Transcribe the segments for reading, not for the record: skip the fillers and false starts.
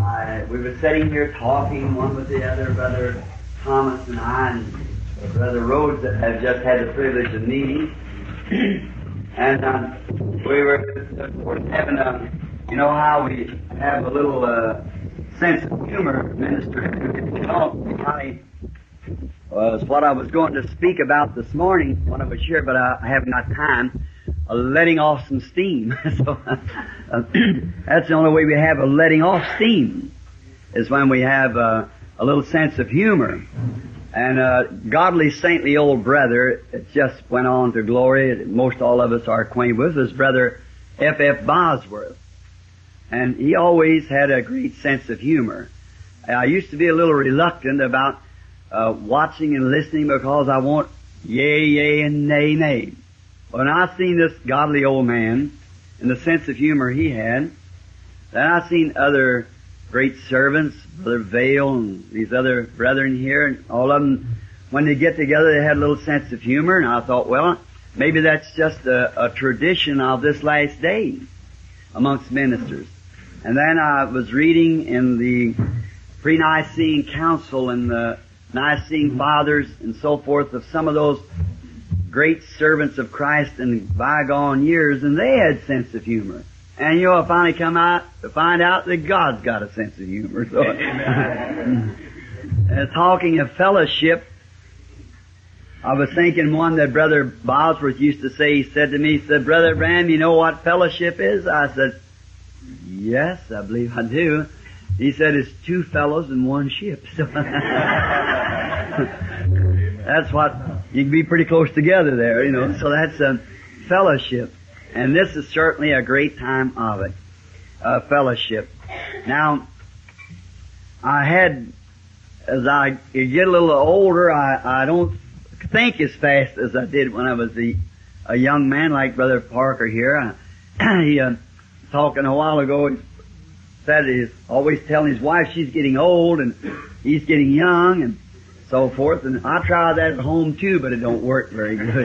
We were sitting here talking, one with the other, Brother Thomas and I, and Brother Rhodes that had just had the privilege of meeting. And we were having you know how we have a little sense of humor, Minister. Was what I was going to speak about this morning when I was here, but I haven't got time. Letting off some steam. So that's the only way we have a letting off steam, is when we have a little sense of humor. And godly, saintly old brother that just went on to glory, that most all of us are acquainted with, is Brother F.F. Bosworth. And he always had a great sense of humor. I used to be a little reluctant about watching and listening because I want yea, yea, and nay, nay. When I seen this godly old man and the sense of humor he had, then I seen other great servants, Brother Vail and these other brethren here, and all of them, when they get together, they had a little sense of humor, and I thought, well, maybe that's just a tradition of this last day amongst ministers. And then I was reading in the pre-Nicene Council and the Nicene Fathers and so forth of some of those great servants of Christ in bygone years, and they had sense of humor. And I finally come out to find out that God's got a sense of humor. So, talking of fellowship, I was thinking one that Brother Bosworth used to say. He said to me, he said, "Brother Branham, you know what fellowship is?" I said, "Yes, I believe I do." He said, "It's two fellows in one ship." So that's what, you can be pretty close together there, so that's a fellowship. And this is certainly a great time of it, fellowship. Now, I had, as I get a little older, I don't think as fast as I did when I was a young man like Brother Parker here. He, talking a while ago, he said he's always telling his wife she's getting old and he's getting young and so forth, and I try that at home too, but it don't work very good.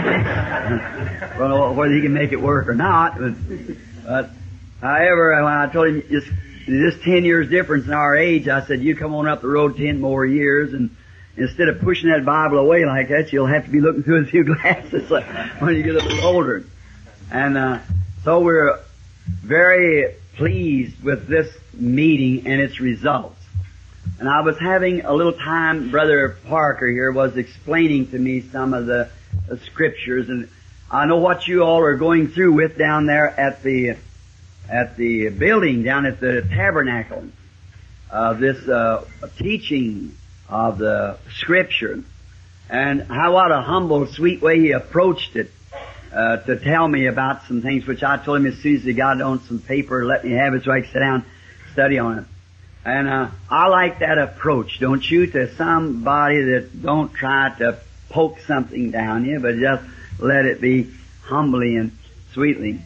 I don't know whether he can make it work or not, but however, when I told him just 10 years difference in our age, I said, you come on up the road 10 more years, and instead of pushing that Bible away like that, you'll have to be looking through a few glasses when you get a little older. And so we're very pleased with this meeting and its results. And I was having a little time, Brother Parker here was explaining to me some of the scriptures, and I know what you all are going through with down there at the building, down at the tabernacle, this teaching of the scripture, and how what a humble, sweet way he approached it, to tell me about some things which I told him as soon as he got on some paper, let me have it so I could sit down and study on it. And I like that approach, don't you, to somebody that don't try to poke something down you, but just let it be humbly and sweetly.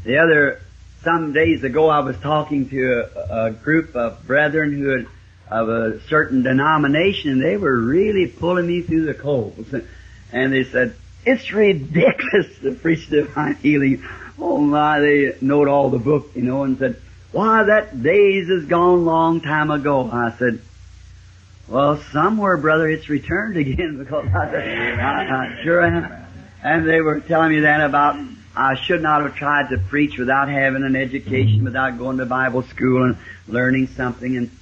Some days ago, I was talking to a group of brethren who had, of a certain denomination, and they were really pulling me through the coals. And they said, "It's ridiculous to preach divine healing." Oh my, they knowed all the book, and said, "Why, that days is gone long time ago." I said, "Well, somewhere, brother, it's returned again," because I said, I sure am. And they were telling me then about I should not have tried to preach without having an education, without going to Bible school and learning something. And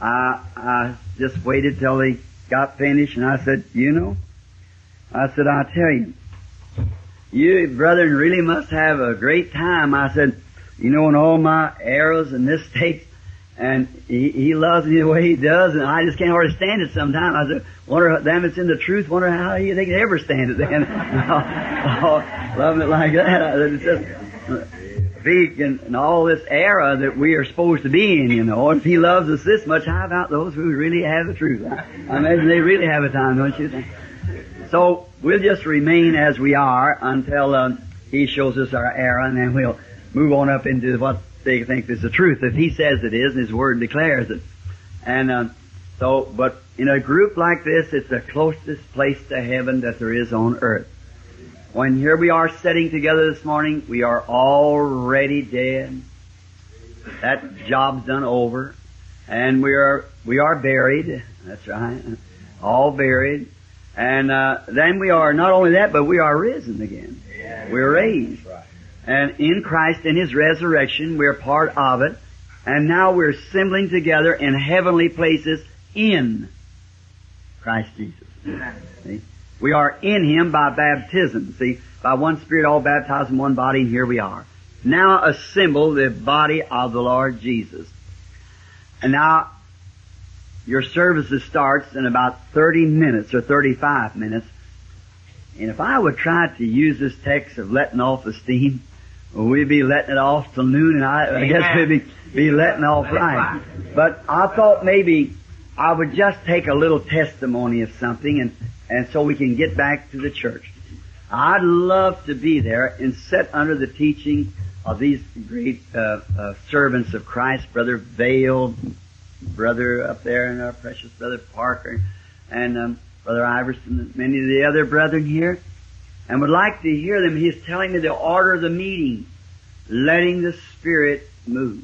I just waited till they got finished, and I said, I said, "I'll tell you, you brethren really must have a great time." I said, in all my errors and mistakes, and he loves me the way he does, and I just can't hardly stand it sometimes. I said, wonder, damn, it's in the truth, wonder how they can ever stand it then. Loving it like that. It's just, and all this era that we are supposed to be in, if he loves us this much, how about those who really have the truth? I imagine they really have a time, don't you think? So, we'll just remain as we are until he shows us our error, and then we'll move on up into what they think is the truth, if he says it is, and his word declares it. And but in a group like this, it's the closest place to heaven that there is on earth. When here we are sitting together this morning, we are already dead. That job's done over. And we are buried. That's right. All buried. And then we are, not only that, but we are risen again. We're raised. And in Christ, in His resurrection, we're part of it. And now we're assembling together in heavenly places in Christ Jesus. See? We are in Him by baptism. See, by one Spirit all baptized in one body, and here we are. Now assemble the body of the Lord Jesus. And now your services starts in about 30 minutes or 35 minutes. And if I would try to use this text of letting off the steam, we'd be letting it off till noon, and I guess we'd be letting off right. But I thought maybe I would just take a little testimony of something, and so we can get back to the church. I'd love to be there and sit under the teaching of these great servants of Christ, Brother Vail, brother up there, and our precious Brother Parker, and Brother Iverson, and many of the other brethren here, and would like to hear them. He's telling me the order of the meeting, letting the Spirit move.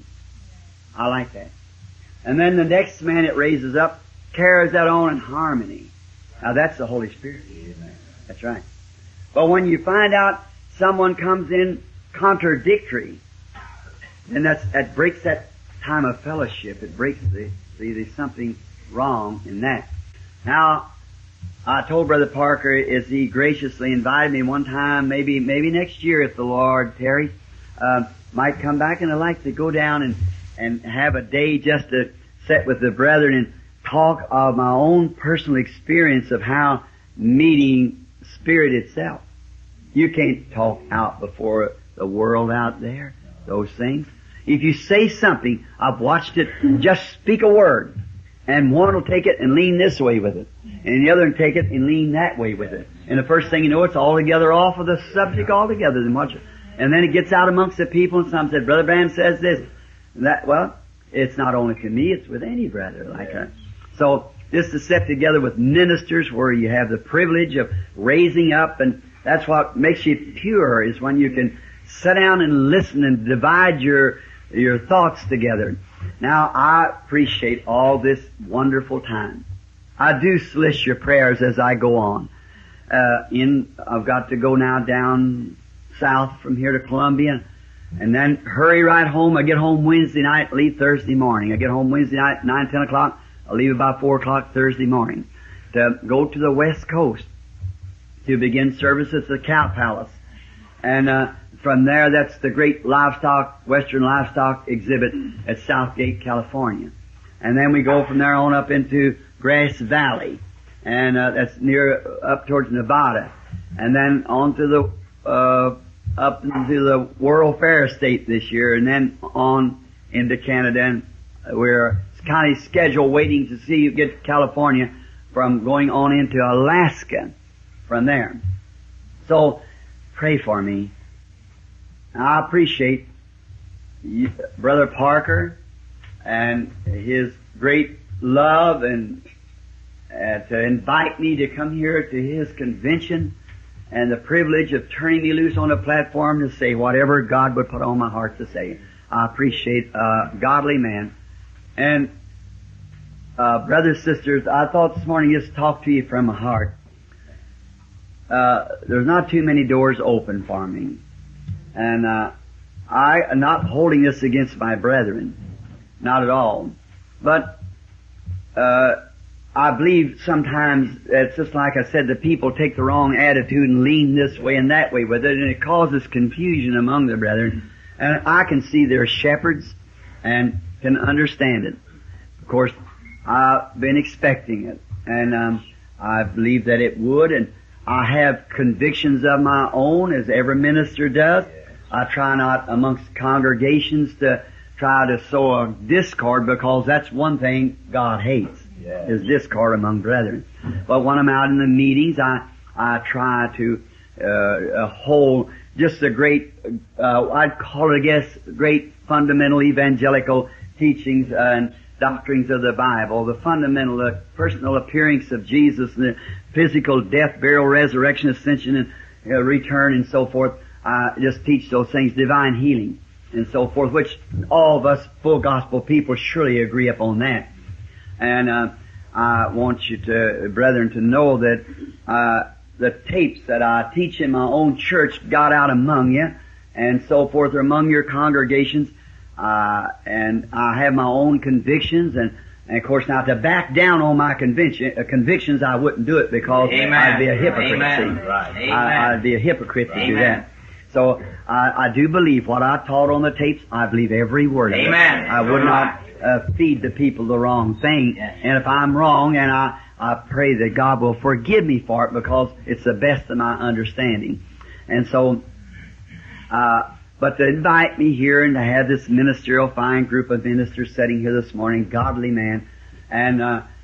I like that. And then the next man it raises up carries that on in harmony. Now that's the Holy Spirit. That's right. But when you find out someone comes in contradictory, then that breaks that time of fellowship. It breaks there's something wrong in that. Now, I told Brother Parker, as he graciously invited me one time, maybe next year if the Lord tarries, might come back, and I'd like to go down and have a day just to sit with the brethren and talk of my own personal experience of how meeting Spirit itself. You can't talk out before the world out there, those things. If you say something, I've watched it, just speak a word, and one will take it and lean this way with it, and the other will take it and lean that way with it. And the first thing you know, it's altogether off of the subject altogether. And then it gets out amongst the people, and some said, Brother Branham says this. And that, well, it's not only to me, it's with any brother like that. So this is set together with ministers where you have the privilege of raising up, and that's what makes you pure, is when you can sit down and listen and divide your thoughts together. Now, I appreciate all this wonderful time. I do solicit your prayers as I go on. I've got to go now down south from here to Columbia, and then hurry right home. I get home Wednesday night, leave Thursday morning. I get home Wednesday night, 9, 10 o'clock. I'll leave about 4 o'clock Thursday morning to go to the West Coast to begin service at the Cow Palace. And from there, that's the great Western livestock exhibit at Southgate, California. And then we go from there on up into Grass Valley, and that's up towards Nevada. And then on to up into the World Fair State this year, and then on into Canada. And we're kind of scheduled waiting to see you get to California from going on into Alaska from there. So, pray for me. I appreciate Brother Parker and his great love and to invite me to come here to his convention, and the privilege of turning me loose on a platform to say whatever God would put on my heart to say. I appreciate a godly man. And brothers, sisters, I thought this morning just talk to you from my heart. There's not too many doors open for me. And I am not holding this against my brethren. Not at all. But I believe sometimes it's just like I said, the people take the wrong attitude and lean this way and that way with it, and it causes confusion among the brethren. And I can see they're shepherds and can understand it. Of course, I've been expecting it, and I believe that it would, and I have convictions of my own, as every minister does. I try not amongst congregations to try to sow a discord, because that's one thing God hates, is discord among brethren. But when I'm out in the meetings, I try to hold just a great, I'd call it, I guess, great fundamental evangelical teachings and doctrines of the Bible, the fundamental, personal appearance of Jesus, the physical death, burial, resurrection, ascension, and return, and so forth. I just teach those things, divine healing. and so forth, which all of us full gospel people surely agree upon that. And I want you to, brethren, to know that the tapes that I teach in my own church got out among you, and so forth, are among your congregations, and I have my own convictions, and of course now to back down on my convictions, I wouldn't do it because I'd be a hypocrite. Amen. I'd be a hypocrite to do that. So I do believe what I taught on the tapes. I believe every word of it. I would not feed the people the wrong thing. Yes. And if I'm wrong, and I pray that God will forgive me for it because it's the best of my understanding. And so, but to invite me here and to have this ministerial fine group of ministers sitting here this morning, godly man, and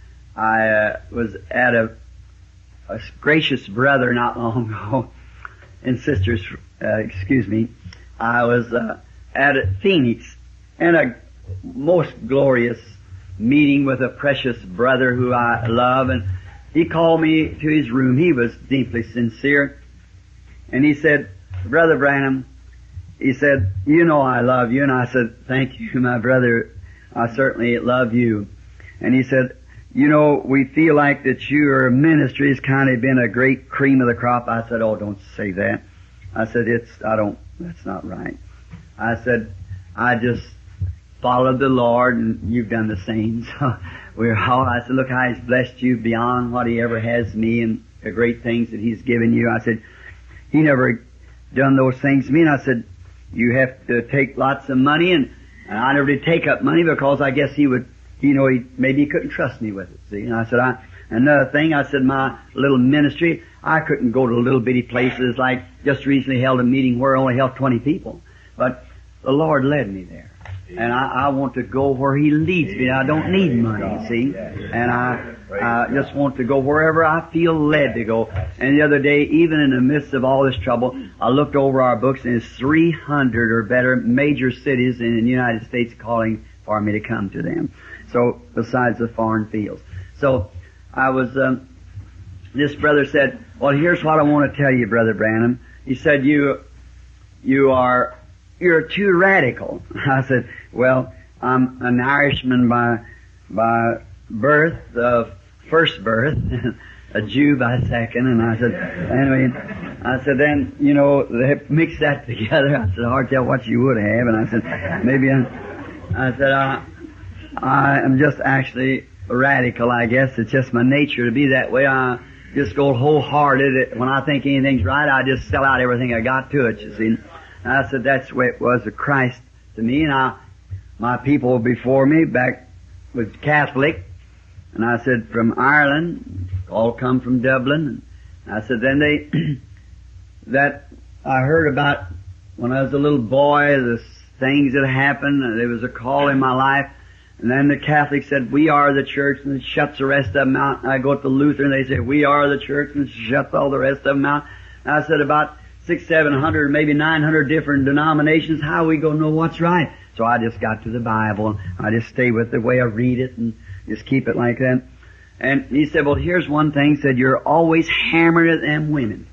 I was at a gracious brother not long ago, and sisters, excuse me, I was at Phoenix, and a most glorious meeting with a precious brother who I love, and he called me to his room. He was deeply sincere, and he said, Brother Branham, he said, you know I love you. And I said, thank you, my brother. I certainly love you. And he said, you know, we feel like that your ministry has kind of been a great cream of the crop. I said, oh, don't say that. I said, that's not right. I said, I just followed the Lord, and you've done the same. So I said, look how He's blessed you beyond what He ever has me, and the great things that He's given you. I said, He never done those things to me. And I said, you have to take lots of money, and I never did take up money because I guess He would, maybe He couldn't trust me with it. See? And I said, another thing, I said, my little ministry, I couldn't go to little bitty places like just recently held a meeting where I only held 20 people. But the Lord led me there. And I want to go where He leads me. I don't need money, see? And I just want to go wherever I feel led to go. And the other day, even in the midst of all this trouble, I looked over our books, and there's 300 or better major cities in the United States calling for me to come to them. So, besides the foreign fields. So, I was, this brother said, well, here's what I want to tell you, Brother Branham. He said, you're too radical. I said, well, I'm an Irishman by birth, first birth, a Jew by second, and I said, anyway, then, they mix that together. I said, hard to tell what you would have, and I said, maybe I am just actually radical, I guess. It's just my nature to be that way. I just go wholehearted. When I think anything's right, I just sell out everything I got to it, you see. And I said, that's the way it was of Christ to me. And my people before me back was Catholic. And I said, from Ireland, all come from Dublin. And I said, then that I heard about when I was a little boy, the things that happened. There was a call in my life. And then the Catholics said, we are the church, and it shuts the rest of them out. And I go to Lutheran, they say, we are the church, and it shuts all the rest of them out. And I said, about 600, 700, maybe 900 different denominations, how are we going to know what's right? So I just got to the Bible, and I just stay with the way I read it, and just keep it like that. And he said, well, here's one thing. He said, you're always hammering at them women.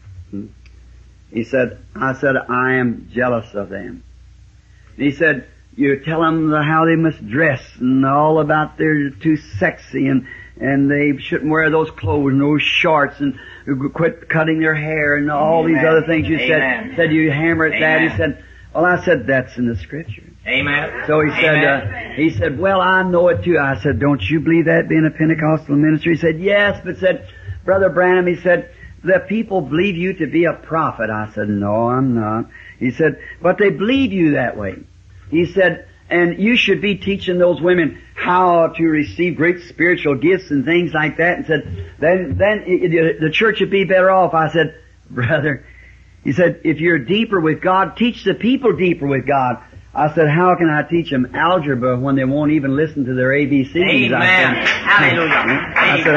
He said, I am jealous of them. And he said, you tell them how they must dress, and all about they're too sexy, and they shouldn't wear those clothes and those shorts, and quit cutting their hair, and all these other things you said you hammer at that. He said, well, I said, that's in the Scripture. Amen. So he said, well, I know it too. I said, don't you believe that being a Pentecostal ministry? He said, yes, but said, Brother Branham, he said, the people believe you to be a prophet. I said, no, I'm not. He said, but they believe you that way. He said, and you should be teaching those women how to receive great spiritual gifts and things like that. And said, then the church would be better off. I said, brother, he said, if you're deeper with God, teach the people deeper with God. I said, how can I teach them algebra when they won't even listen to their ABCs? Amen. Hallelujah.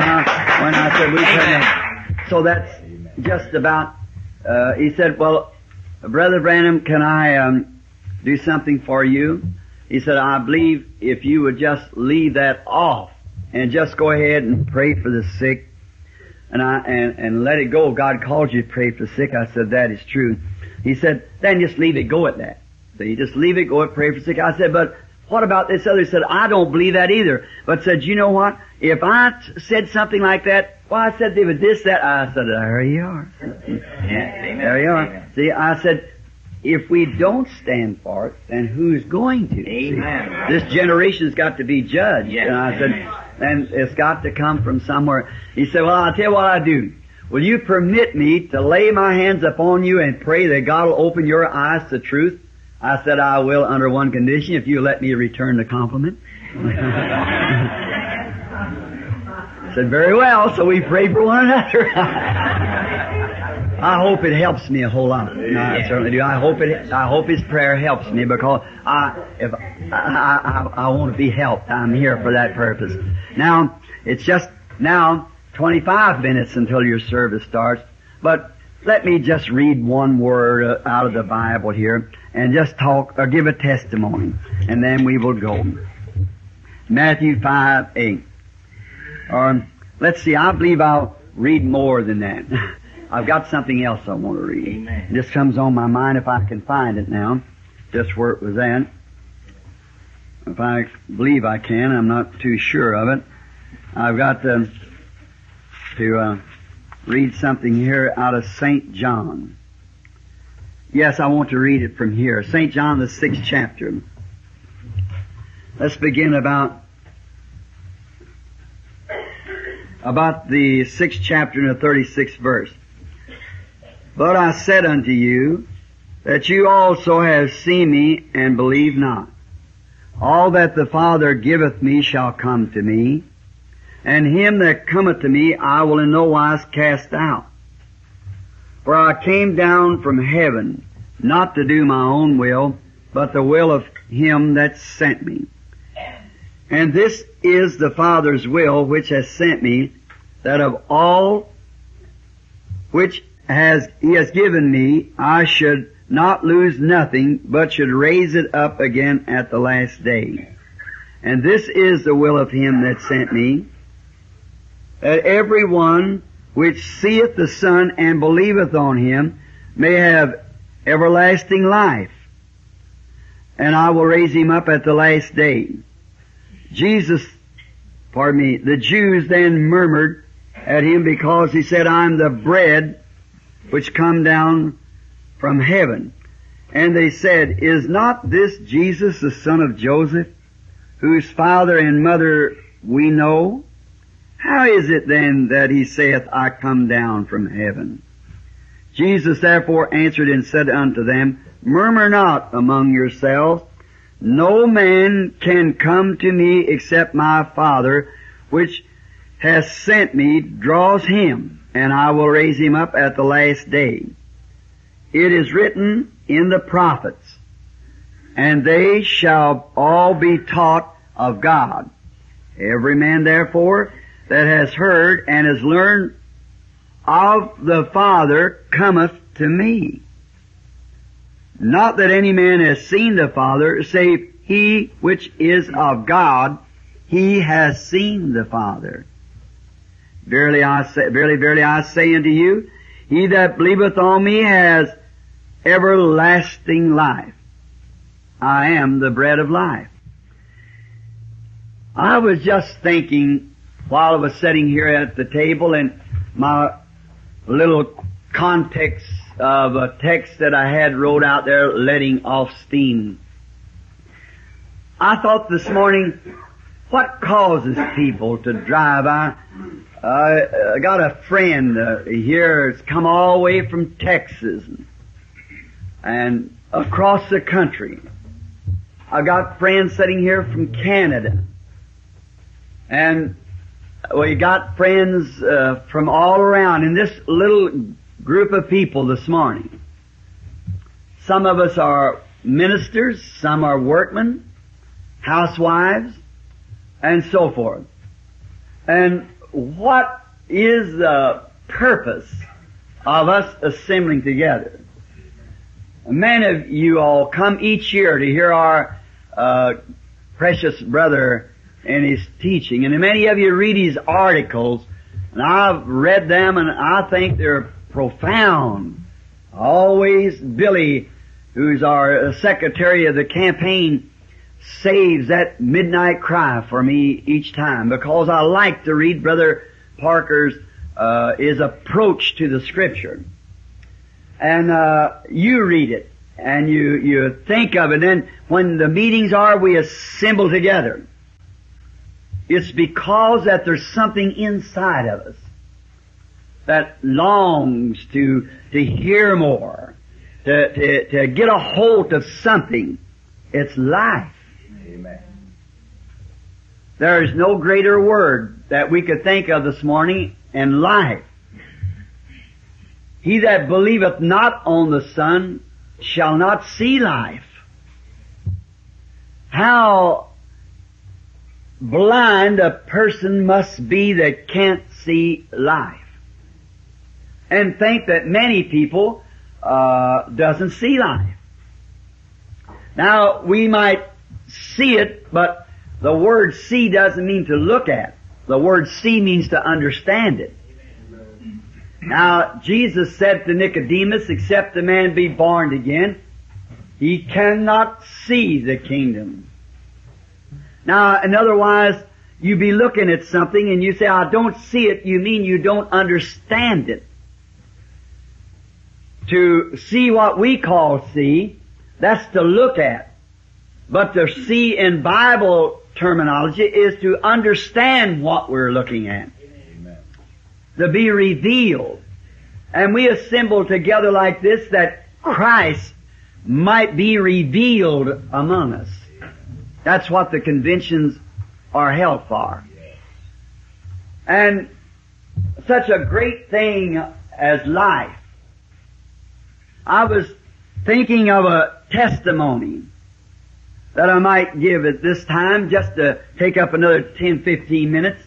I said, we couldn't. So that's just about, he said, well, Brother Branham, can I do something for you? He said, I believe if you would just leave that off and just go ahead and pray for the sick and let it go. God called you to pray for the sick. I said, that is true. He said, then just leave it go at that. So you just leave it, go and pray for sick. I said, but what about this other? He said, I don't believe that either. But said, you know what? If I said something like that, well, I said they would this, that. I said, there you are. Amen. There you are. Amen. See, I said, if we don't stand for it, then who's going to? Amen. See, this generation's got to be judged. Yes. And I said, and it's got to come from somewhere. He said, well, I'll tell you what I do. Will you permit me to lay my hands upon you and pray that God will open your eyes to truth? I said, I will under one condition, if you let me return the compliment. I said, very well, so we prayed for one another. I hope it helps me a whole lot. No, I certainly do. I hope his prayer helps me, because I want to be helped. I'm here for that purpose. Now, it's just now 25 minutes until your service starts, but let me just read one word out of the Bible here and just talk or give a testimony, and then we will go. Matthew 5:8. Or let's see, I believe I'll read more than that. I've got something else I want to read. Amen. This comes on my mind if I can find it now, just where it was at. If I believe I can, I'm not too sure of it. I've got to read something here out of St. John. Yes, I want to read it from here. St. John, the 6th chapter. Let's begin about the 6th chapter and the 36th verse. But I said unto you that you also have seen me and believe not. All that the Father giveth me shall come to me, and him that cometh to me I will in no wise cast out. For I came down from heaven, not to do my own will, but the will of him that sent me. And this is the Father's will which has sent me, that of all which he has given me, I should not lose nothing, but should raise it up again at the last day. And this is the will of him that sent me, that every one which seeth the Son and believeth on him may have everlasting life, and I will raise him up at the last day. The Jews then murmured at him because he said, I am the bread which come down from heaven. And they said, is not this Jesus the son of Joseph, whose father and mother we know? How is it then that he saith, I come down from heaven? Jesus therefore answered and said unto them, murmur not among yourselves. No man can come to me except my Father, which has sent me, draws him, and I will raise him up at the last day. It is written in the prophets, and they shall all be taught of God. Every man therefore that has heard and has learned of the Father cometh to me. Not that any man has seen the Father, save he which is of God, he has seen the Father. Verily, verily I say unto you, he that believeth on me has everlasting life. I am the bread of life. I was just thinking while I was sitting here at the table, and my little context of a text that I had wrote out there, letting off steam. I thought this morning, what causes people to drive? I got a friend here that's come all the way from Texas and across the country. I got friends sitting here from Canada. And we got friends from all around in this little group of people this morning. Some of us are ministers, some are workmen, housewives, and so forth. And what is the purpose of us assembling together? Many of you all come each year to hear our precious brother in his teaching, and many of you read his articles, and I've read them, and I think they're profound. Always Billy who's our secretary of the campaign, saves that midnight cry for me each time, because I like to read Brother Parker's his approach to the Scripture. And you read it, and you think of it, and when the meetings are, we assemble together. It's because that there's something inside of us that longs to hear more, to get a hold of something. It's life. Amen. There is no greater word that we could think of this morning than life. He that believeth not on the Son shall not see life. How blind a person must be that can't see life. And think that many people doesn't see life. Now, we might see it, but the word see doesn't mean to look at. The word see means to understand it. Now, Jesus said to Nicodemus, except a man be born again, he cannot see the kingdom. Now, and otherwise, you be looking at something and you say, I don't see it, you mean you don't understand it. To see what we call see, that's to look at. But to see in Bible terminology is to understand what we're looking at. Amen. To be revealed. And we assemble together like this that Christ might be revealed among us. That's what the conventions are held for. And such a great thing as life. I was thinking of a testimony that I might give at this time, just to take up another 10, 15 minutes.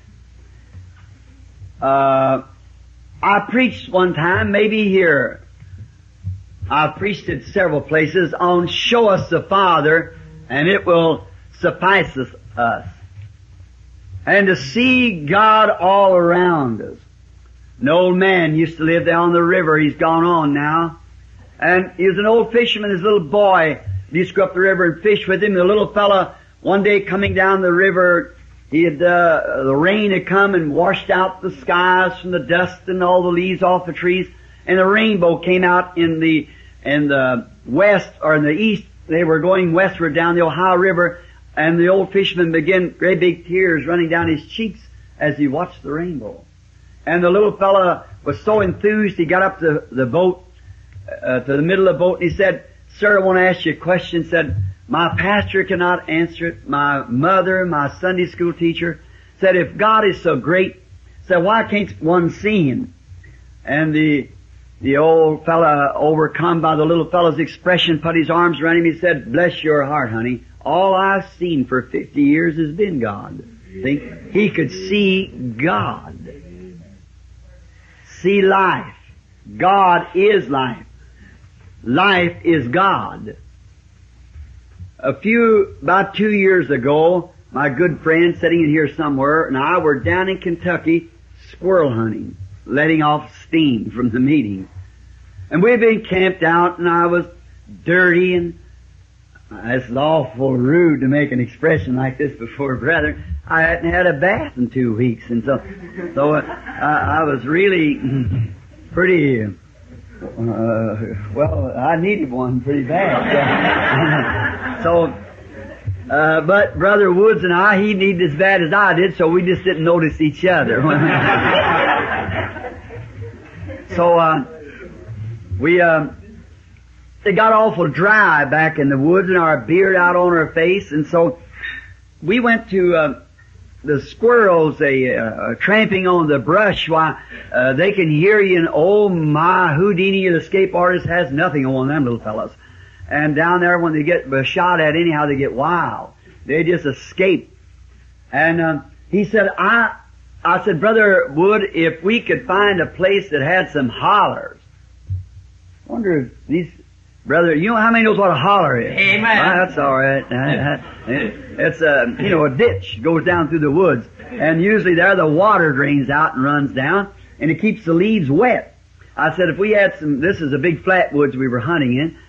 I preached one time, maybe here. I've preached at several places on Show Us the Father, and it will suffice us. And to see God all around us. An old man used to live there on the river. He's gone on now. And he was an old fisherman. His little boy used to go up the river and fish with him. The little fella, one day coming down the river, the rain had come and washed out the skies from the dust and all the leaves off the trees. And the rainbow came out in the west, or in the east. They were going westward down the Ohio River. And the old fisherman began great big tears running down his cheeks as he watched the rainbow. And the little fella was so enthused, he got up to the boat, to the middle of the boat, and he said, Sir, I want to ask you a question. He said, my pastor cannot answer it. My mother, my Sunday school teacher, said, if God is so great, said, why can't one see Him? And the old fella, overcome by the little fella's expression, put his arms around him. He said, bless your heart, honey. All I've seen for 50 years has been God. See? He could see God. See life. God is life. Life is God. About 2 years ago, my good friend sitting in here somewhere and I were down in Kentucky squirrel hunting, letting off steam from the meeting. And we'd been camped out and I was dirty, and it's awful rude to make an expression like this before brethren. I hadn't had a bath in 2 weeks, and so I was really pretty, well, I needed one pretty bad. But Brother Woods and I, he needed as bad as I did, so we just didn't notice each other. It got awful dry back in the woods and our beard out on our face, and so we went to the squirrels, tramping on the brush. Why, they can hear you, and oh my, Houdini, the escape artist, has nothing on them little fellas. And down there, when they get shot at anyhow, they get wild. They just escape. And he said, I said, Brother Wood, if we could find a place that had some hollers. I wonder if these... Brother, you know how many knows what a holler is? Amen. That's all right. It's a ditch goes down through the woods, and usually there the water drains out and runs down, and it keeps the leaves wet. I said if we had some, this is a big flat woods we were hunting in,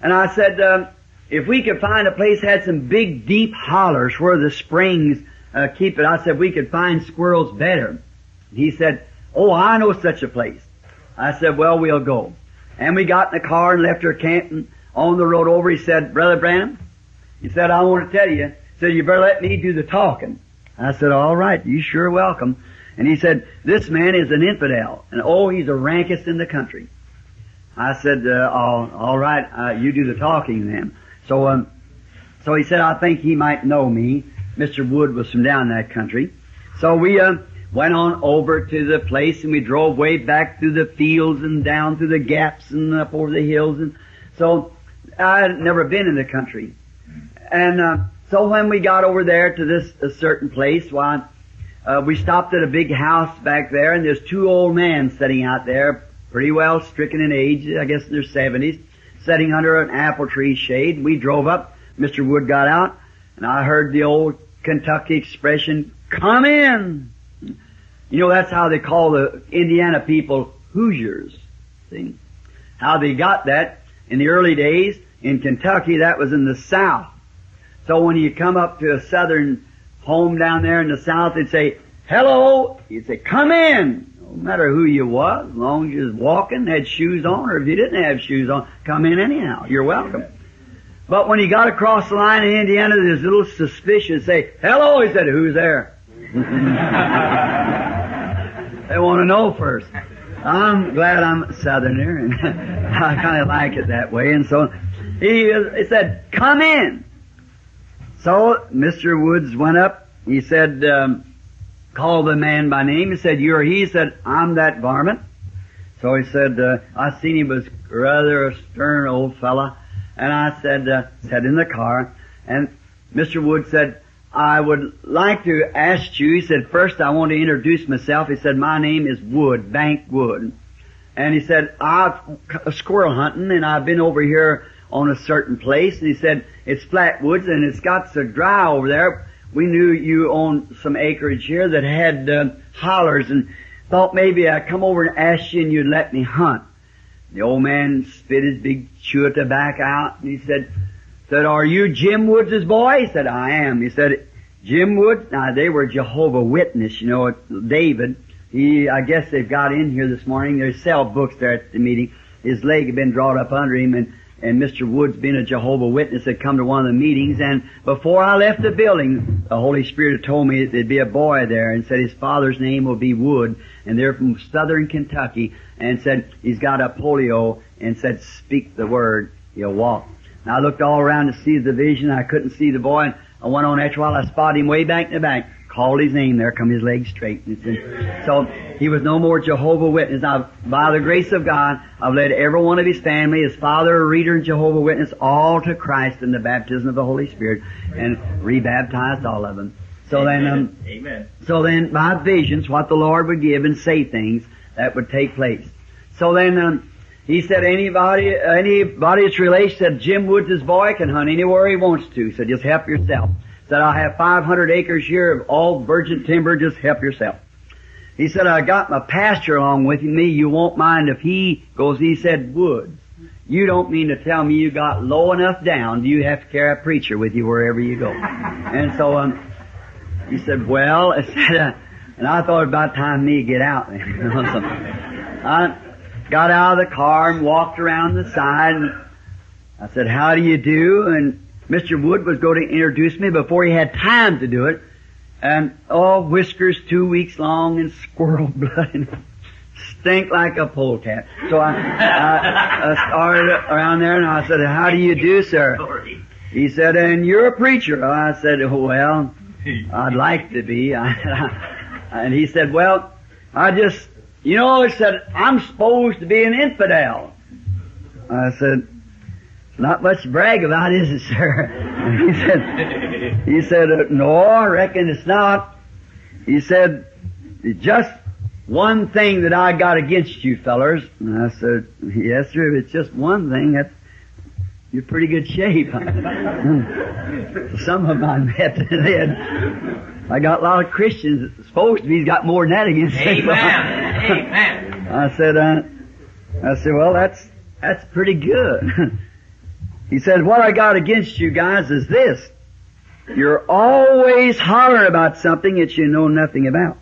And I said, if we could find a place that had some big, deep hollers where the springs keep it, I said we could find squirrels better. He said, oh, I know such a place. I said, well, we'll go. And we got in the car and left her camping on the road over. He said, Brother Branham, he said, I want to tell you. He said, you better let me do the talking. I said, all right, you sure welcome. And he said, this man is an infidel. And oh, he's the rankest in the country. I said, all right, you do the talking then. So he said, I think he might know me. Mr. Wood was from down that country. So we went on over to the place, and we drove way back through the fields and down through the gaps and up over the hills. And so I had never been in the country. And so when we got over there to this a certain place, we stopped at a big house back there, and there's two old men sitting out there, pretty well stricken in age, I guess in their 70s, sitting under an apple tree shade. We drove up. Mr. Wood got out, and I heard the old Kentucky expression, come in. You know, that's how they call the Indiana people Hoosiers. See? How they got that in the early days in Kentucky, that was in the South. So when you come up to a southern home down there in the South, they'd say, hello. You'd say, come in. No matter who you was, as long as you was walking, had shoes on, or if you didn't have shoes on, come in anyhow. You're welcome. But when he got across the line in Indiana, there's a little suspicion. Say, hello. He said, who's there? They want to know first. I'm glad I'm a southerner, and I kind of like it that way. And so he said, come in. So Mr. Woods went up. He said, called the man by name. He said, you're he. He said, I'm that varmint. So he said, I seen he was rather a stern old fella. And I said, sat in the car. And Mr. Wood said, I would like to ask you, he said, first I want to introduce myself. He said, my name is Wood, Bank Wood. And he said, I'm squirrel hunting, and I've been over here on a certain place. And he said, it's flat woods, and it's got so dry over there. We knew you owned some acreage here that had hollers, and thought maybe I'd come over and ask you and you'd let me hunt. The old man spit his big chew of tobacco out, and he said, are you Jim Woods' boy? He said, I am. He said, Jim Woods? Now, they were Jehovah Witness, you know, David. I guess they've got in here this morning. They sell books there at the meeting. His leg had been drawn up under him, and Mr. Woods, being a Jehovah Witness, had come to one of the meetings, and before I left the building, the Holy Spirit had told me there'd be a boy there, and said his father's name will be Wood, and they're from southern Kentucky, and said he's got a polio, and said, speak the word, he'll walk. Now I looked all around to see the vision. I couldn't see the boy, and I went on after a while. I spotted him way back in the back. Called his name. There come his legs straight. So he was no more Jehovah Witness. Now, by the grace of God, I've led every one of his family, his father, a reader, and Jehovah Witness, all to Christ in the baptism of the Holy Spirit, and rebaptized all of them. So then, Amen. So then, by visions, what the Lord would give and say things that would take place. So then, he said, anybody that's related, said Jim Woods' boy can hunt anywhere he wants to. He said, just help yourself. Said, I have 500 acres here of all virgin timber, just help yourself. He said, I got my pastor along with me, you won't mind if he goes. He said, Woods, you don't mean to tell me you got low enough down, do you have to carry a preacher with you wherever you go? And so, he said, well, I said, and I thought about time me to get out. I got out of the car and walked around the side, and I said, how do you do? And Mr. Wood was going to introduce me before he had time to do it. And, whiskers 2 weeks long and squirrel blood and stink like a polecat. So I started around there and I said, how do you do, sir? He said, and you're a preacher. I said, well, I'd like to be. And he said, well, he said, I'm supposed to be an infidel. I said, not much to brag about, is it, sir? He said, no, I reckon it's not. He said, just one thing that I got against you fellers. And I said, yes, sir, if it's just one thing, you're in pretty good shape. Some of them I met, I got a lot of Christians that supposed to be got more than that against me. Amen. I said, well, that's pretty good. He said, what I got against you guys is this. You're always hollering about something that you know nothing about.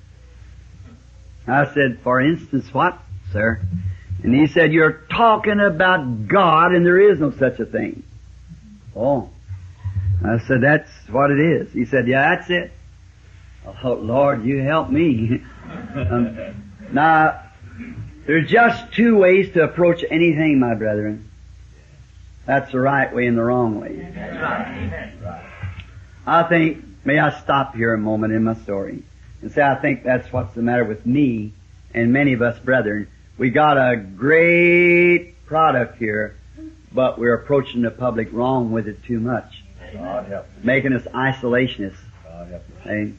I said, for instance, what, sir? And he said, you're talking about God and there is no such a thing. Oh. I said, that's what it is. He said, yeah, that's it. Oh, Lord, you help me. Now, there's just two ways to approach anything, my brethren. That's the right way and the wrong way. That's right. I think, may I stop here a moment in my story and say I think that's what's the matter with me and many of us brethren. We got a great product here, but we're approaching the public wrong with it too much. God help us. Making us isolationists. God help us. Hey,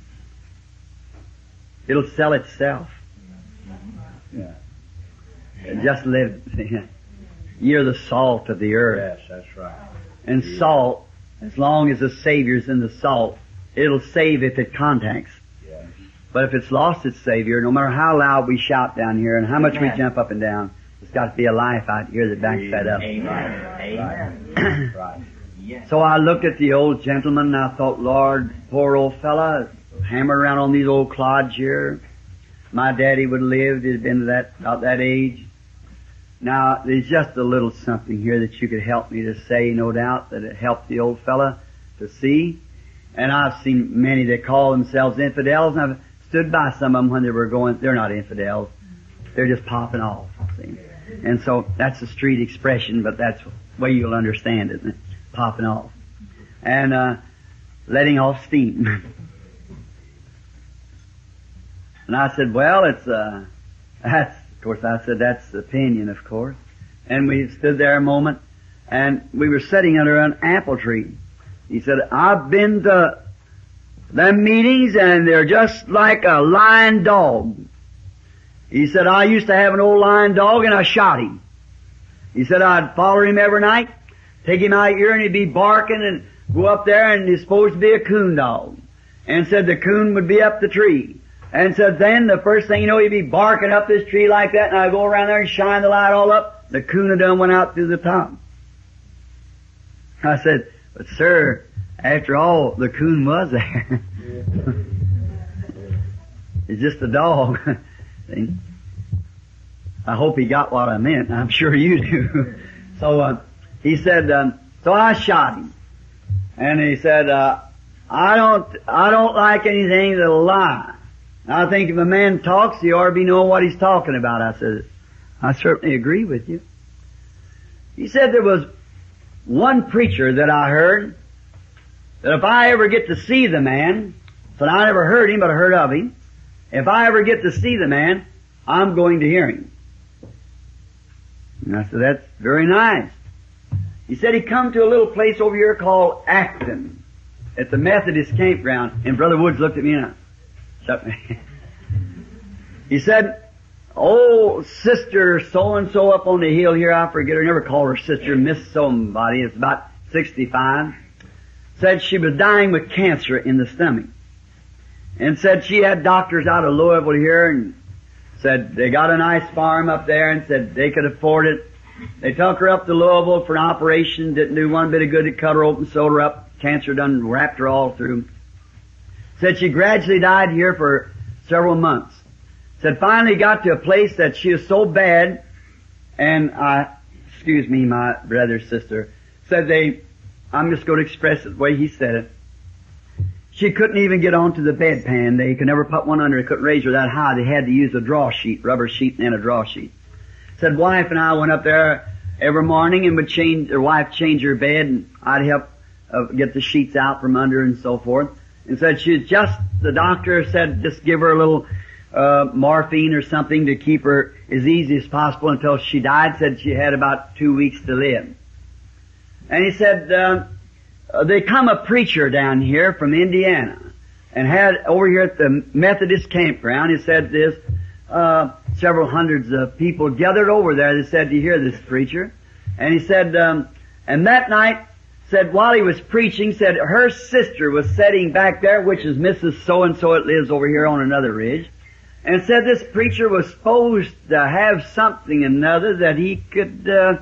it'll sell itself. Yeah. Just live. You're the salt of the earth. Yes, that's right. And salt, as long as the Savior's in the salt, it'll save if it contacts. Yes. But if it's lost its Savior, no matter how loud we shout down here and how much we Amen. jump up and down, there's got to be a life out here that backs that up. Amen. Amen. Right. Yes. So I looked at the old gentleman and I thought, Lord, poor old fella, hammered around on these old clods here. My daddy would have lived, he'd been about that age. Now, there's just a little something here that you could help me to say, no doubt, that it helped the old fella to see. And I've seen many that call themselves infidels, and I've stood by some of them when they were going, they're not infidels. They're just popping off, see. And so, that's a street expression, but that's the way you'll understand it, popping off. And, letting off steam. And I said, well, that's, of course, I said, that's the opinion, of course. And we stood there a moment, and we were sitting under an apple tree. He said, I've been to them meetings, and they're just like a lying dog. He said, I used to have an old lying dog, and I shot him. He said, I'd follow him every night, take him out here, and he'd be barking, and go up there, and he's supposed to be a coon dog. And said the coon would be up the tree. And said then, the first thing you know, he'd be barking up this tree like that, and I'd go around there and shine the light all up. The coon had done went out through the top. I said, but sir, after all, the coon was there. It's just a dog. See? I hope he got what I meant. I'm sure you do. So, he said, so I shot him. And he said, I don't like anything that'll lie. I think if a man talks, he ought to be knowing what he's talking about. I said, I certainly agree with you. He said there was one preacher that I heard, that if I ever get to see the man, so I never heard him, but I heard of him, if I ever get to see the man, I'm going to hear him. And I said, that's very nice. He said he come to a little place over here called Acton, at the Methodist campground, and Brother Woods looked at me and he said, oh, Sister so-and-so up on the hill here, I forget her, never called her sister, Miss somebody, it's about 65, said she was dying with cancer in the stomach. And said she had doctors out of Louisville here, and said they got a nice farm up there, and said they could afford it. They took her up to Louisville for an operation, didn't do one bit of good, it cut her open, sewed her up, cancer done wrapped her all through. Said she gradually died here for several months. Said finally got to a place that she was so bad, and excuse me, my brother, sister, said I'm just going to express it the way he said it. She couldn't even get onto the bedpan. They could never put one under. They couldn't raise her that high. They had to use a draw sheet, rubber sheet and a draw sheet. Said wife and I went up there every morning and would her wife change her bed, and I'd help get the sheets out from under and so forth. And said the doctor said just give her a little morphine or something to keep her as easy as possible until she died. Said she had about 2 weeks to live. And he said, they come a preacher down here from Indiana and had over here at the Methodist campground, he said this, several hundreds of people gathered over there, they said, to hear this preacher. And he said, and that night, said while he was preaching, said her sister was sitting back there, which is Mrs. So-and-so that lives over here on another ridge, and said this preacher was supposed to have something or another that he could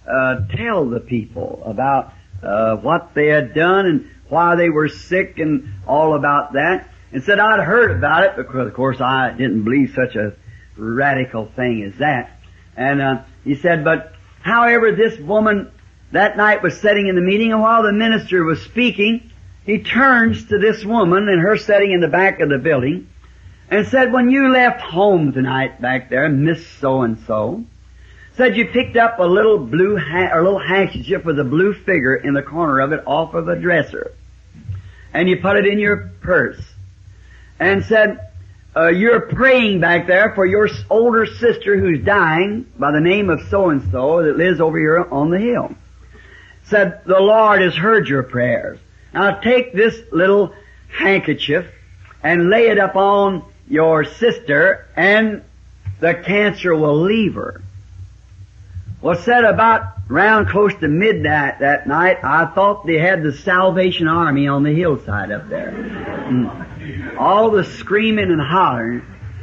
tell the people about what they had done and why they were sick and all about that. And said I'd heard about it because, of course, I didn't believe such a radical thing as that. And he said, but however, this woman that night was sitting in the meeting, and while the minister was speaking, he turns to this woman and her sitting in the back of the building and said, when you left home tonight back there, Miss So-and-so, said you picked up a little blue little handkerchief with a blue figure in the corner of it off of a dresser. And you put it in your purse. And said, you're praying back there for your older sister who's dying by the name of so-and-so that lives over here on the hill. Said, the Lord has heard your prayers. Now take this little handkerchief and lay it upon your sister and the cancer will leave her. Well, said about round close to midnight that night, I thought they had the Salvation Army on the hillside up there. All the screaming and hollering.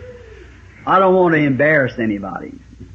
I don't want to embarrass anybody.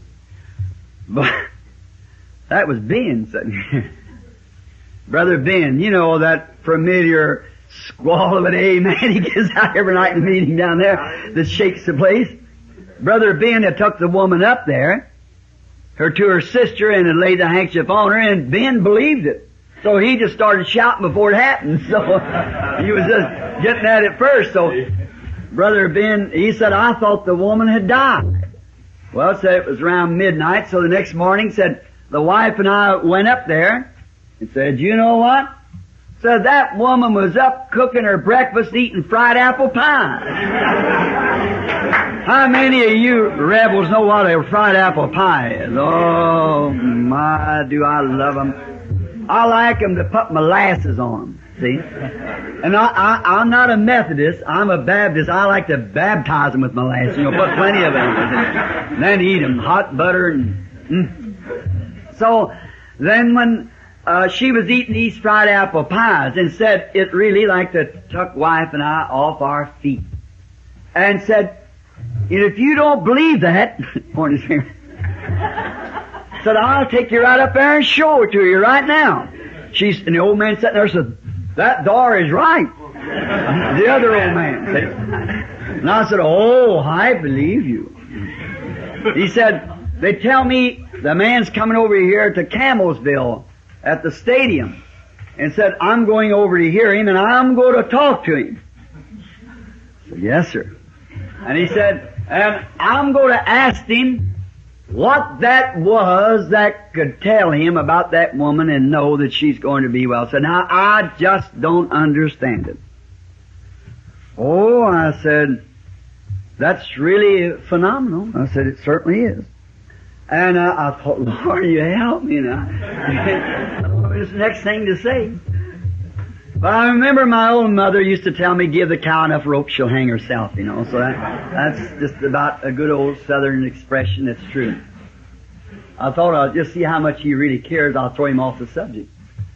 But that was Ben sitting here. Brother Ben, you know that familiar squall of an amen he gives out every night in the meeting down there that shakes the place. Brother Ben had took the woman up there, to her sister, and had laid the handkerchief on her, and Ben believed it. So he just started shouting before it happened. So he was just getting at it first. So Brother Ben, he said, I thought the woman had died. Well, said it was around midnight, so the next morning, said, the wife and I went up there and said, you know what? Said that woman was up cooking her breakfast, eating fried apple pie. How many of you rebels know what a fried apple pie is? Oh, my, do I love them. I like them to put molasses on them, see? And I'm not a Methodist, I'm a Baptist. I like to baptize them with molasses, put plenty of them. And then eat them, hot butter and... So, then when she was eating these fried apple pies and said it really like to tuck wife and I off our feet. And said, if you don't believe that, point his finger, said, I'll take you right up there and show it to you right now. And the old man sitting there said, that door is right. The other old man said, and I said, oh, I believe you. He said, they tell me the man's coming over here to Campbellsville at the stadium, and said, I'm going over to hear him and I'm going to talk to him. I said, yes, sir. And he said, and I'm going to ask him what that was that could tell him about that woman and know that she's going to be well. I said, now, I just don't understand it. Oh, I said, that's really phenomenal. I said, it certainly is. And I thought, Lord, you help me now. I don't know what's the next thing to say. But I remember my own mother used to tell me, give the cow enough rope, she'll hang herself, So that's just about a good old Southern expression that's true. I thought I'll just see how much he really cares. I'll throw him off the subject.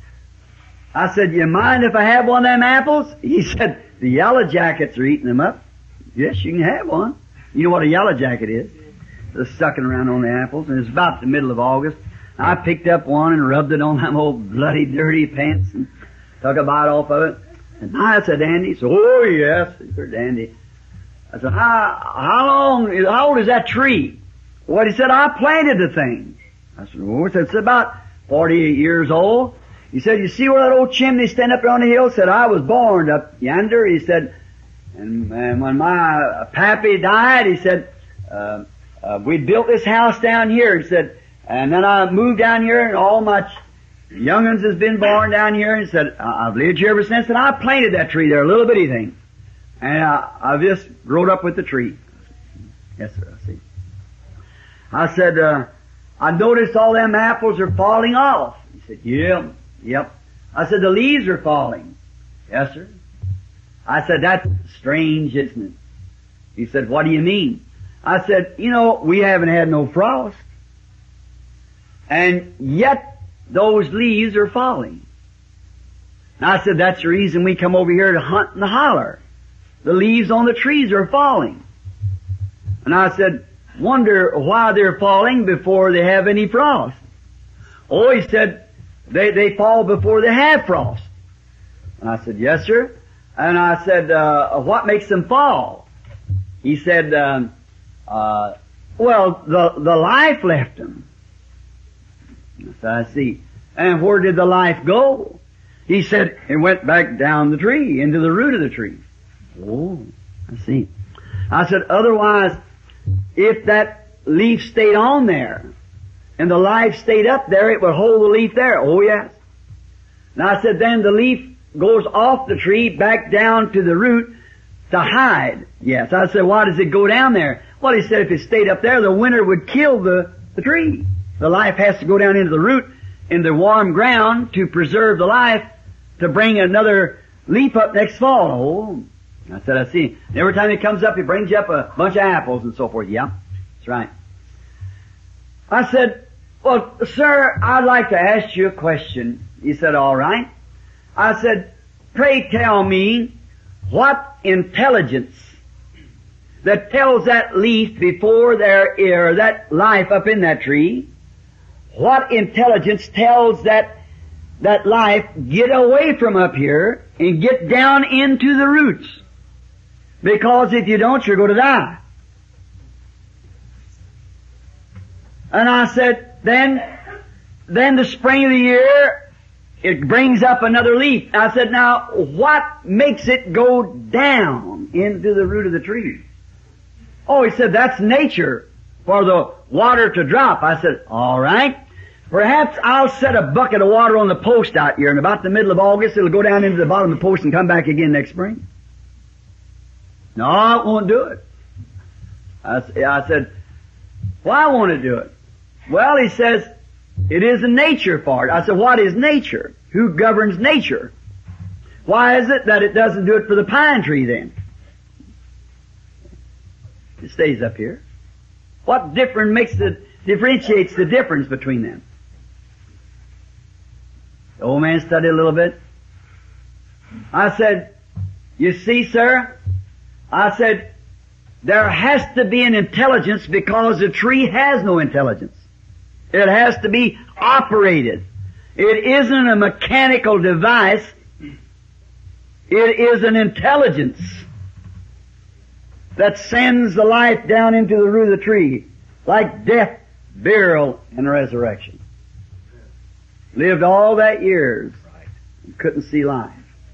I said, you mind if I have one of them apples? He said, the yellow jackets are eating them up. Yes, you can have one. You know what a yellow jacket is? They're sucking around on the apples, and it's about the middle of August. I picked up one and rubbed it on them old bloody dirty pants and took a bite off of it. And I said, Dandy. So, oh yes, you're Dandy. I said, how old is that tree? Well, he said, I planted the thing. I said, oh, he said, it's about 48 years old. He said, you see where that old chimney stand up there on the hill? He said, I was born up yonder. He said, and when my pappy died, he said, we built this house down here. He said, and then I moved down here and all my young'uns has been born down here. And he said, I've lived here ever since, and I planted that tree there, a little bitty thing. And I've just growed up with the tree. Yes, sir, I see. I said, I noticed all them apples are falling off. He said, yep. I said, the leaves are falling. Yes, sir. I said, that's strange, isn't it? He said, what do you mean? I said, we haven't had no frost. And yet, those leaves are falling. And I said, that's the reason we come over here to hunt in the holler. The leaves on the trees are falling. And I said, wonder why they're falling before they have any frost. Oh, he said, they fall before they have frost. And I said, yes, sir. And I said, what makes them fall? He said, well, the life left them. I said, I see. And where did the life go? He said, it went back down the tree, into the root of the tree. Oh, I see. I said, otherwise, if that leaf stayed on there, and the life stayed up there, it would hold the leaf there. Oh, yes. And I said, then the leaf goes off the tree back down to the root to hide. Yes. I said, why does it go down there? Well, he said if it stayed up there, the winter would kill the tree. The life has to go down into the root in the warm ground to preserve the life to bring another leaf up next fall. Oh, I said, I see. And every time it comes up, it brings you up a bunch of apples and so forth. Yeah, that's right. I said, well, sir, I'd like to ask you a question. He said, all right. I said, pray tell me what intelligence that tells that leaf before there, or that life up in that tree, what intelligence tells that life get away from up here and get down into the roots? Because if you don't, you're going to die. And I said, then the spring of the year, it brings up another leaf. I said, now, what makes it go down into the root of the tree? Oh, he said, that's nature for the water to drop. I said, all right. Perhaps I'll set a bucket of water on the post out here, and about the middle of August, it'll go down into the bottom of the post and come back again next spring. No, I won't do it. I said, why won't it do it? Well, he says, it is a nature for it. I said, what is nature? Who governs nature? Why is it that it doesn't do it for the pine tree then? It stays up here. What differentiates the difference between them? The old man studied a little bit. I said, you see, sir, I said, there has to be an intelligence because the tree has no intelligence. It has to be operated. It isn't a mechanical device. It is an intelligence that sends the life down into the root of the tree, like death, burial, and resurrection. Lived all that years and couldn't see life.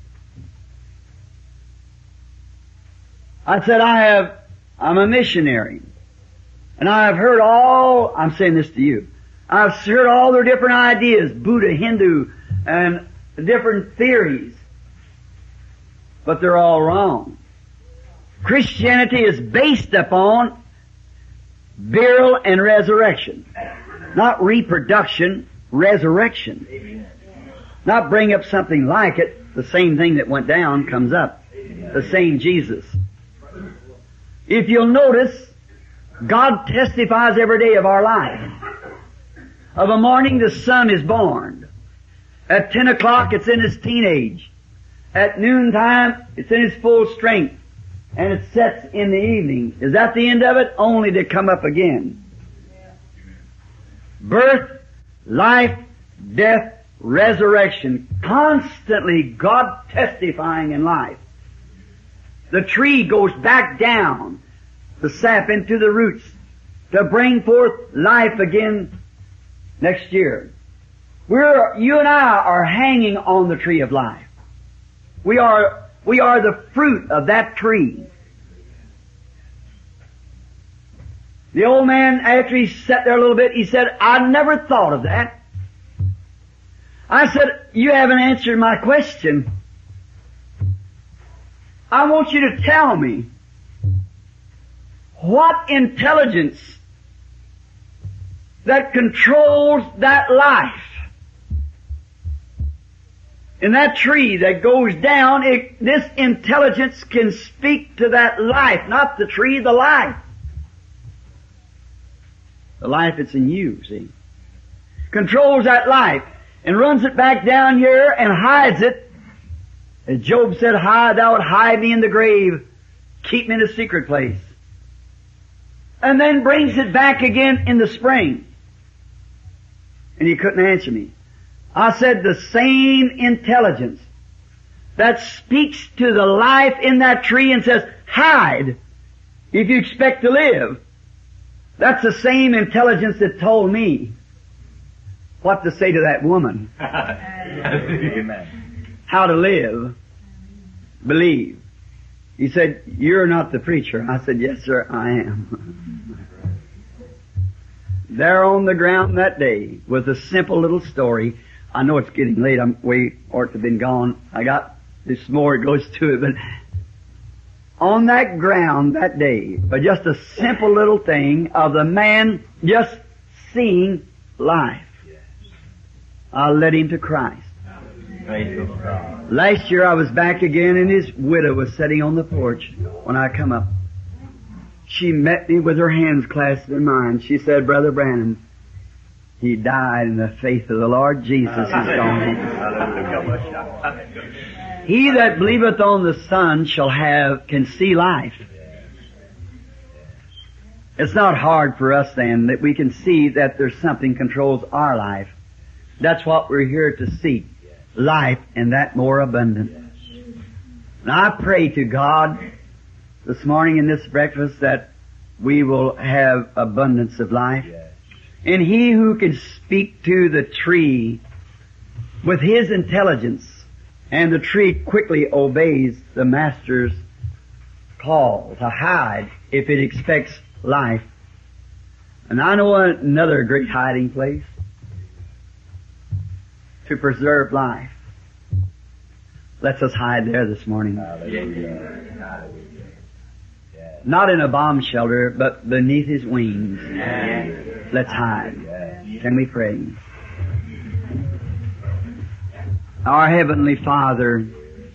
I said, I'm a missionary, and I have heard I'm saying this to you, I've heard all their different ideas, Buddha, Hindu, and different theories, but they're all wrong. Christianity is based upon burial and resurrection. Not reproduction, resurrection. Amen. Not bring up something like it, the same thing that went down comes up. The same Jesus. If you'll notice, God testifies every day of our life. Of a morning the sun is born. At 10 o'clock it's in its teenage. At noontime it's in its full strength. And it sets in the evening. Is that the end of it? Only to come up again. Birth, life, death, resurrection. Constantly God testifying in life. The tree goes back down, the sap into the roots, to bring forth life again next year. You and I are hanging on the tree of life. We are the fruit of that tree. The old man, after he sat there a little bit, he said, I never thought of that. I said, you haven't answered my question. I want you to tell me what intelligence that controls that life in that tree that goes down. This intelligence can speak to that life, not the tree, the life. The life that's in you, see. Controls that life and runs it back down here and hides it. As Job said, thou would hide me in the grave, keep me in a secret place. And then brings it back again in the spring. And he couldn't answer me. I said, the same intelligence that speaks to the life in that tree and says, hide if you expect to live. That's the same intelligence that told me what to say to that woman. Amen. How to live. Believe. He said, you're not the preacher. I said, yes, sir, I am. There on the ground that day was a simple little story. I know it's getting late. I'm way ought to have been gone. I got this more, it goes to it, but on that ground that day, but just a simple little thing of the man just seeing life. I led him to Christ. Praise God. Last year I was back again and his widow was sitting on the porch when I come up. She met me with her hands clasped in mine. She said, Brother Branham, he died in the faith of the Lord Jesus is gone. He that believeth on the Son can see life. It's not hard for us then that we can see that there's something controls our life. That's what we're here to seek. Life and that more abundant. And I pray to God this morning in this breakfast that we will have abundance of life. And he who can speak to the tree with his intelligence, and the tree quickly obeys the Master's call to hide if it expects life. And I know another great hiding place to preserve life. Let's us hide there this morning. Not in a bomb shelter, but beneath his wings. Let's hide. Can we pray? Our Heavenly Father,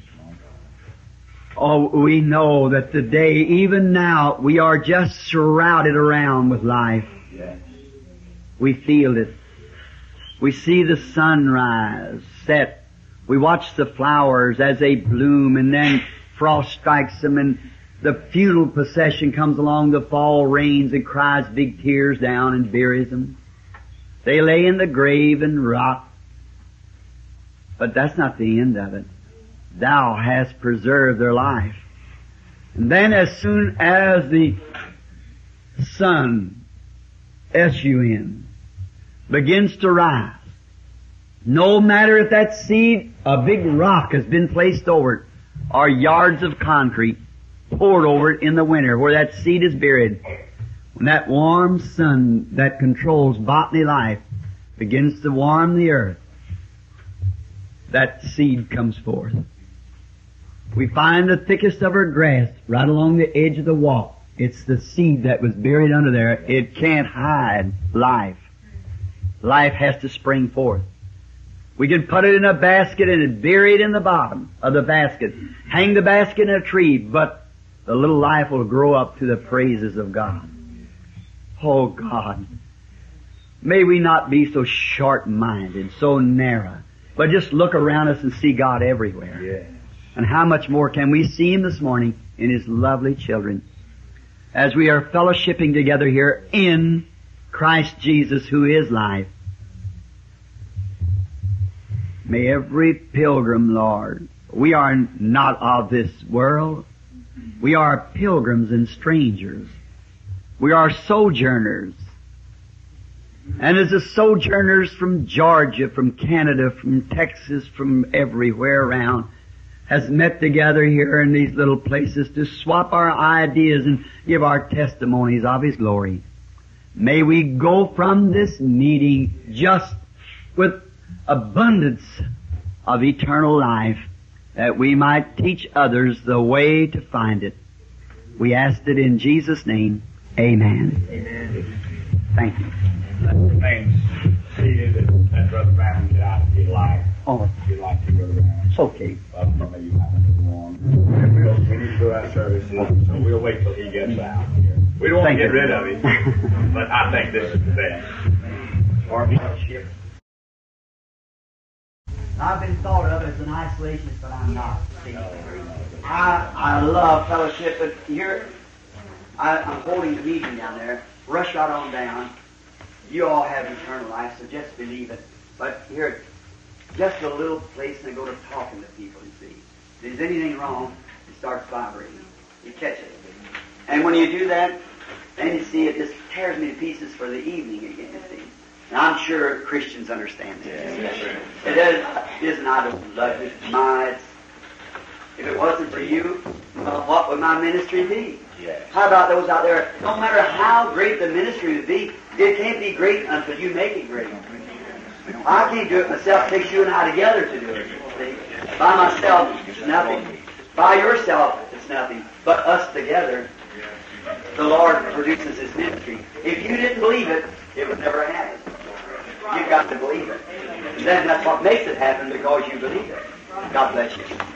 oh, we know that today, even now, we are just surrounded around with life. We feel it. We see the sunrise set. We watch the flowers as they bloom, and then frost strikes them, and the funeral procession comes along, the fall rains and cries big tears down and buries them. They lay in the grave and rot. But that's not the end of it. Thou hast preserved their life. And then as soon as the sun, S-U-N, begins to rise, no matter if that seed, a big rock has been placed over it, or yards of concrete poured over it in the winter where that seed is buried, when that warm sun that controls botany life begins to warm the earth, that seed comes forth. We find the thickest of her grass right along the edge of the walk. It's the seed that was buried under there. It can't hide life. Life has to spring forth. We can put it in a basket and bury it in the bottom of the basket. Hang the basket in a tree, but the little life will grow up to the praises of God. Oh God, may we not be so short-minded, so narrow, but just look around us and see God everywhere. Yes. And how much more can we see Him this morning in His lovely children as we are fellowshipping together here in Christ Jesus, who is life. May every pilgrim, Lord, we are not of this world. We are pilgrims and strangers. We are sojourners. And as the sojourners from Georgia, from Canada, from Texas, from everywhere around, has met together here in these little places to swap our ideas and give our testimonies of His glory. May we go from this meeting just with abundance of eternal life, that we might teach others the way to find it. We asked it in Jesus' name. Amen. Amen. Thank you. Things seated that Brother Branham get out if you'd like. Oh, If you'd like to, Brother Branham. it's okay. Maybe you might have to go on. We need to do our service, so we'll wait till he gets out here. We don't want Thank to get you. rid of him, but I think this is the best. Or fellowship. I've been thought of as an isolationist, but I'm not. See, I love fellowship, but here I'm holding the meeting down there. Rush right on down. You all have eternal life, so just believe it. But here, just a little place, and I go to talking to people, you see. If there's anything wrong, it starts vibrating. You catch it. And when you do that, then you see it just tears me to pieces for the evening again, you see. And I'm sure Christians understand this. It isn't I don't love it. If it wasn't for you, well, what would my ministry be? How about those out there? No matter how great the ministry would be, it can't be great until you make it great. I can't do it myself. It takes you and I together to do it. See? By myself, it's nothing. By yourself, it's nothing. But us together, the Lord produces His ministry. If you didn't believe it, it would never happen. You've got to believe it. And then that's what makes it happen, because you believe it. God bless you.